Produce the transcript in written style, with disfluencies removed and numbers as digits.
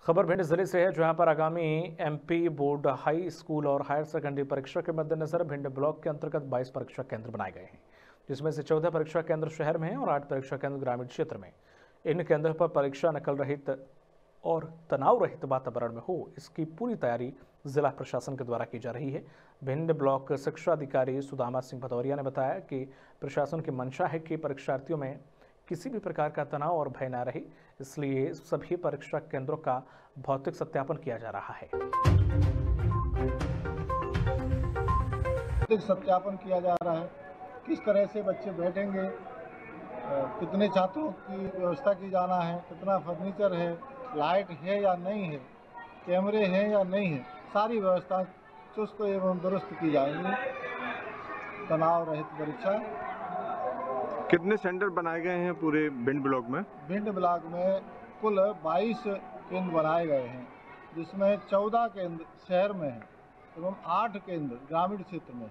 खबर भिंड जिले से है, जहां पर आगामी एमपी बोर्ड हाई स्कूल और हायर सेकेंडरी परीक्षा के मद्देनजर भिंड ब्लॉक के अंतर्गत 22 परीक्षा केंद्र बनाए गए हैं, जिसमें से 14 परीक्षा केंद्र शहर में हैं और 8 परीक्षा केंद्र ग्रामीण क्षेत्र में। इन केंद्रों पर परीक्षा नकल रहित और तनाव रहित वातावरण में हो, इसकी पूरी तैयारी जिला प्रशासन के द्वारा की जा रही है। भिंड ब्लॉक शिक्षा अधिकारी सुदामा सिंह भदौरिया ने बताया कि प्रशासन की मंशा है कि परीक्षार्थियों में किसी भी प्रकार का तनाव और भय न रहे, इसलिए सभी परीक्षा केंद्रों का भौतिक सत्यापन किया जा रहा है। भौतिक सत्यापन किया जा रहा है, किस तरह से बच्चे बैठेंगे, कितने छात्रों की व्यवस्था की जाना है, कितना फर्नीचर है, लाइट है या नहीं है, कैमरे हैं या नहीं है, सारी व्यवस्था चुस्त एवं दुरुस्त की जाएंगी। तनाव रहित परीक्षा। कितने सेंटर बनाए गए हैं पूरे भिंड ब्लॉक में? भिंड ब्लॉक में कुल 22 केंद्र बनाए गए हैं, जिसमें 14 केंद्र शहर में हैं एवं 8 केंद्र ग्रामीण क्षेत्र में।